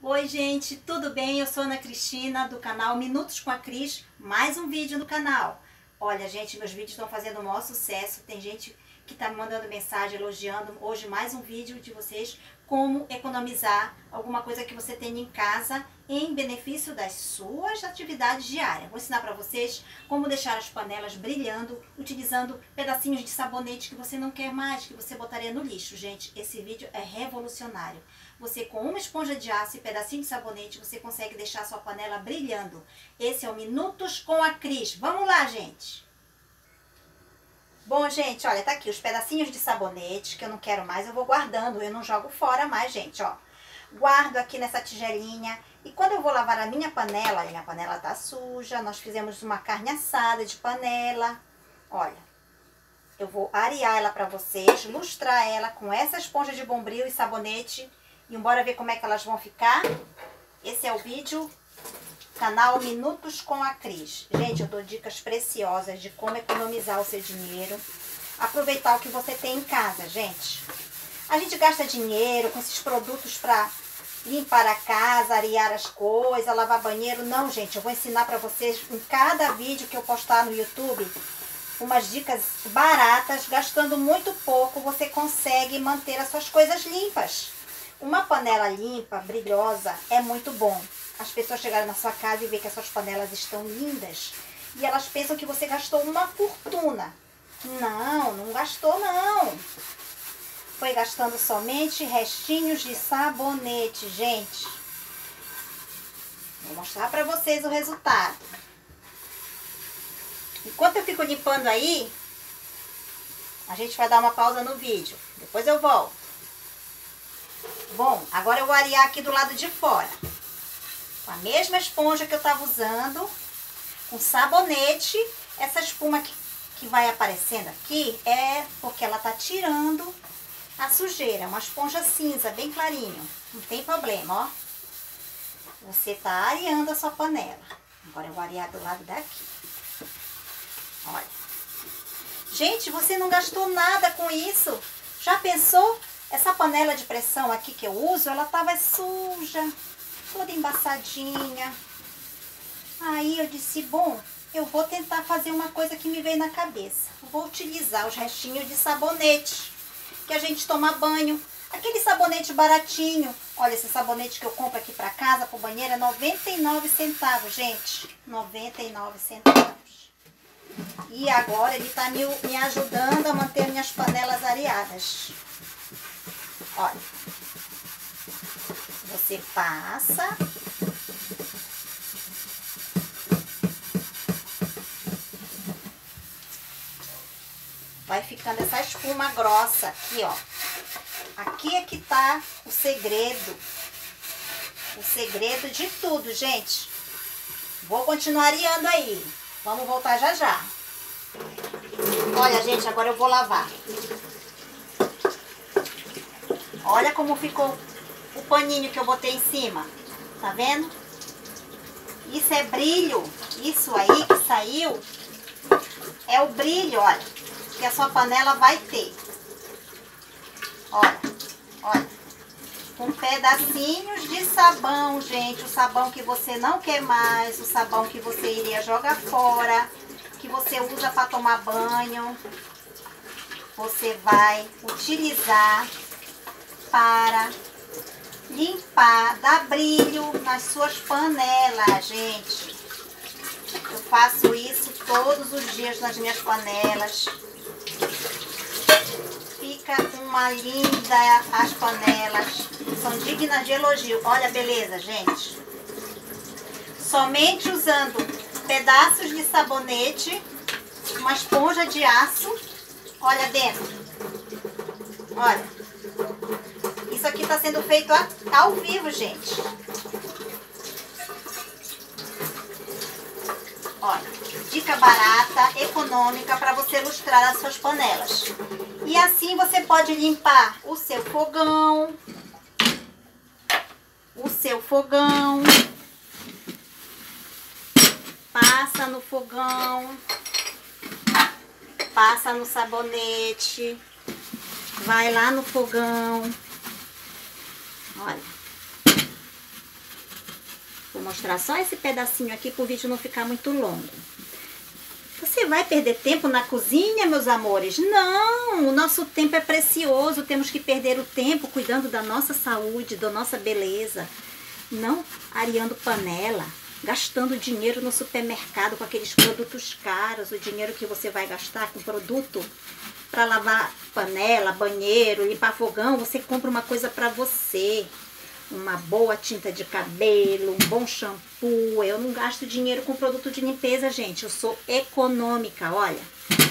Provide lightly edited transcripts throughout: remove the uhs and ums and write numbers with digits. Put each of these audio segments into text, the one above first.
Oi gente, tudo bem? Eu sou Ana Cristina do canal Minutos com a Cris, mais um vídeo no canal. Olha gente, meus vídeos estão fazendo o maior sucesso, tem gente que está me mandando mensagem, elogiando. Hoje mais um vídeo de vocês, como economizar alguma coisa que você tem em casa em benefício das suas atividades diárias. Vou ensinar para vocês como deixar as panelas brilhando, utilizando pedacinhos de sabonete que você não quer mais, que você botaria no lixo. Gente, esse vídeo é revolucionário. Você com uma esponja de aço e pedacinho de sabonete, você consegue deixar sua panela brilhando. Esse é o Minutos com a Cris. Vamos lá, gente! Bom, gente, olha, tá aqui os pedacinhos de sabonete que eu não quero mais, eu vou guardando, eu não jogo fora mais, gente, ó. Guardo aqui nessa tigelinha e quando eu vou lavar a minha panela tá suja, nós fizemos uma carne assada de panela. Olha, eu vou arear ela pra vocês, lustrar ela com essa esponja de Bombril e sabonete e bora ver como é que elas vão ficar. Esse é o vídeo canal Minutos com a Cris. Gente, eu dou dicas preciosas de como economizar o seu dinheiro. Aproveitar o que você tem em casa, gente. A gente gasta dinheiro com esses produtos para limpar a casa, arear as coisas, lavar banheiro. Não, gente, eu vou ensinar para vocês em cada vídeo que eu postar no YouTube umas dicas baratas, gastando muito pouco, você consegue manter as suas coisas limpas. Uma panela limpa, brilhosa, é muito bom. As pessoas chegaram na sua casa e vê que as suas panelas estão lindas e elas pensam que você gastou uma fortuna. Não, não gastou não. Foi gastando somente restinhos de sabonete, gente. Vou mostrar pra vocês o resultado. Enquanto eu fico limpando aí, a gente vai dar uma pausa no vídeo. Depois eu volto. Bom, agora eu vou arear aqui do lado de fora. Com a mesma esponja que eu estava usando, com sabonete. Essa espuma que vai aparecendo aqui é porque ela tá tirando a sujeira. Uma esponja cinza, bem clarinho. Não tem problema, ó. Você tá areando a sua panela. Agora eu vou arear do lado daqui. Olha. Gente, você não gastou nada com isso. Já pensou? Essa panela de pressão aqui que eu uso, ela tava suja, toda embaçadinha. Aí eu disse, bom, eu vou tentar fazer uma coisa que me veio na cabeça. Eu vou utilizar os restinhos de sabonete que a gente toma banho. Aquele sabonete baratinho. Olha, esse sabonete que eu compro aqui pra casa, pro banheiro, é 99 centavos, gente. 99 centavos. E agora ele tá me ajudando a manter minhas panelas areadas. Olha, você passa, vai ficando essa espuma grossa aqui, ó. Aqui é que tá o segredo de tudo, gente. Vou continuar areando aí, vamos voltar já já. Olha, gente, agora eu vou lavar. Olha como ficou o paninho que eu botei em cima. Tá vendo? Isso é brilho. Isso aí que saiu é o brilho, olha, que a sua panela vai ter. Olha, olha. Com pedacinhos de sabão, gente. O sabão que você não quer mais. O sabão que você iria jogar fora. Que você usa para tomar banho. Você vai utilizar para limpar, dar brilho nas suas panelas, gente. Eu faço isso todos os dias nas minhas panelas. Fica uma linda as panelas. São dignas de elogio. Olha a beleza, gente. Somente usando pedaços de sabonete, uma esponja de aço. Olha dentro. Olha. Isso aqui tá sendo feito ao vivo, gente. Olha, dica barata, econômica para você lustrar as suas panelas. E assim você pode limpar o seu fogão. Passa no fogão. Passa no sabonete. Vai lá no fogão. Olha. Vou mostrar só esse pedacinho aqui para o vídeo não ficar muito longo. Você vai perder tempo na cozinha, meus amores? Não, o nosso tempo é precioso, temos que perder o tempo cuidando da nossa saúde, da nossa beleza. Não areando panela, gastando dinheiro no supermercado com aqueles produtos caros, o dinheiro que você vai gastar com produto para lavar panela, banheiro, limpar fogão, você compra uma coisa para você. Uma boa tinta de cabelo, um bom shampoo. Eu não gasto dinheiro com produto de limpeza, gente. Eu sou econômica, olha.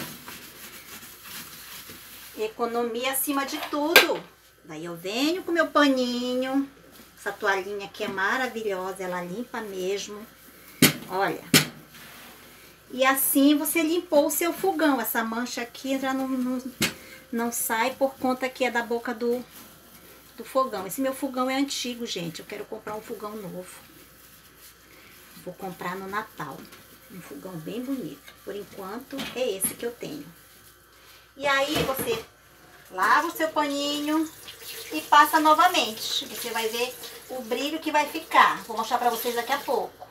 Economia acima de tudo. Daí eu venho com meu paninho. Essa toalhinha aqui é maravilhosa, ela limpa mesmo. Olha. E assim você limpou o seu fogão. Essa mancha aqui já não sai por conta que é da boca do fogão. Esse meu fogão é antigo, gente. Eu quero comprar um fogão novo. Vou comprar no Natal. Um fogão bem bonito. Por enquanto, é esse que eu tenho. E aí, você lava o seu paninho e passa novamente. Você vai ver o brilho que vai ficar. Vou mostrar pra vocês daqui a pouco.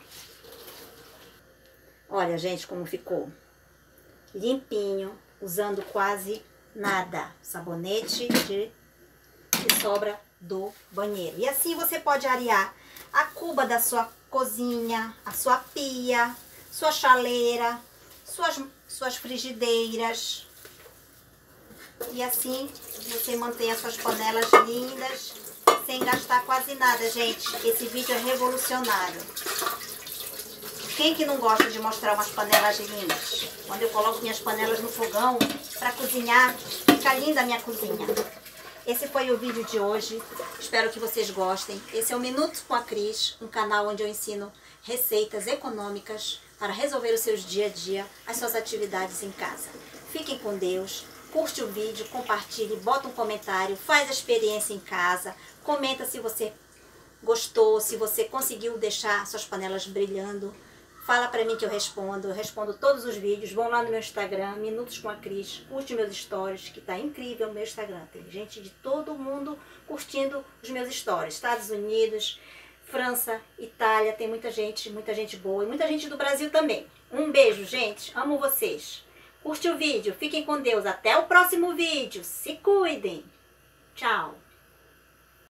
Olha, gente, como ficou. Limpinho, usando quase nada. Sabonete que sobra do banheiro. E assim você pode arear a cuba da sua cozinha, a sua pia, sua chaleira, suas frigideiras. E assim você mantém as suas panelas lindas, sem gastar quase nada, gente. Esse vídeo é revolucionário. Quem que não gosta de mostrar umas panelas lindas? Quando eu coloco minhas panelas no fogão para cozinhar, fica linda a minha cozinha. Esse foi o vídeo de hoje, espero que vocês gostem. Esse é o Minutos com a Cris, um canal onde eu ensino receitas econômicas para resolver os seus dia a dia, as suas atividades em casa. Fiquem com Deus, curte o vídeo, compartilhe, bota um comentário, faz a experiência em casa, comenta se você gostou, se você conseguiu deixar suas panelas brilhando. Fala pra mim que eu respondo todos os vídeos. Vão lá no meu Instagram, Minutos com a Cris, curte meus stories, que tá incrível o meu Instagram. Tem gente de todo mundo curtindo os meus stories. Estados Unidos, França, Itália, tem muita gente boa e muita gente do Brasil também. Um beijo, gente, amo vocês. Curte o vídeo, fiquem com Deus, até o próximo vídeo, se cuidem. Tchau.